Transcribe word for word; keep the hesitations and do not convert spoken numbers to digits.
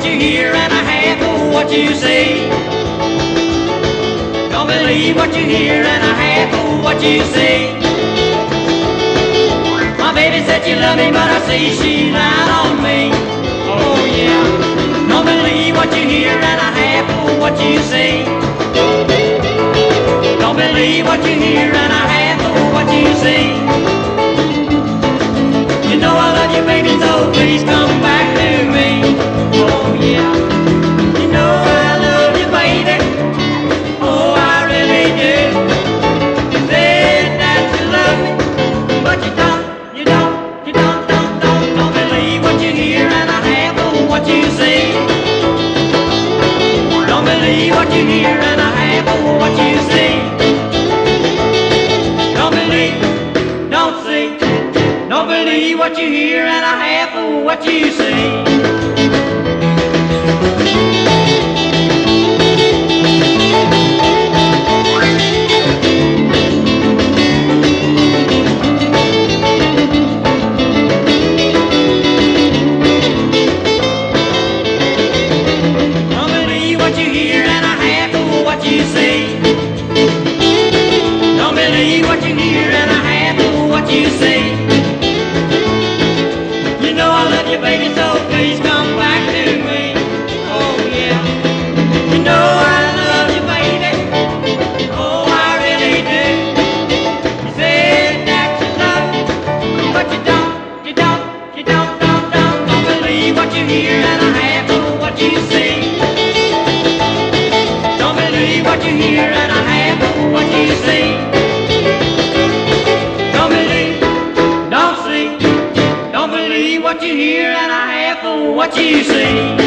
you hear and a half of what you see. Don't believe what you hear and a half of what you see. My baby said she loved me, but I see she lied on me. Oh yeah. Don't believe what you hear and a half of what you see. Don't believe what you hear and a half of what you see. You know I love you, baby, so please come back to me. Oh yeah. You know I love you, baby. Oh, I really do. You said that you love me, but you don't, you don't, you don't, don't, don't, don't believe what you hear and a half of what you see. Don't believe what you hear and a half of what you see. Don't believe, don't see. Don't believe what you hear and a half of what you see. Don't believe what you hear and a half of what you see. Don't believe what you hear and a half of what you see. You know I love you, baby, so please come back to me. Oh yeah. You know I love you, baby. Oh, I really do. You said that you love me, but you don't, you don't, you don't, don't, don't, don't believe what you hear and a half of what you see. Don't believe what you hear and a half of what you see. Don't believe, don't see. Don't believe what you hear and a half of what you see.